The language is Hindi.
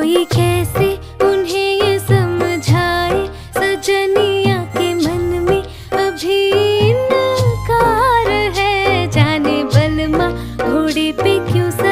कोई कैसे उन्हें ये समझाए, सजनिया के मन में अभी इनकार है। जाने बलमा घोड़े पे क्यों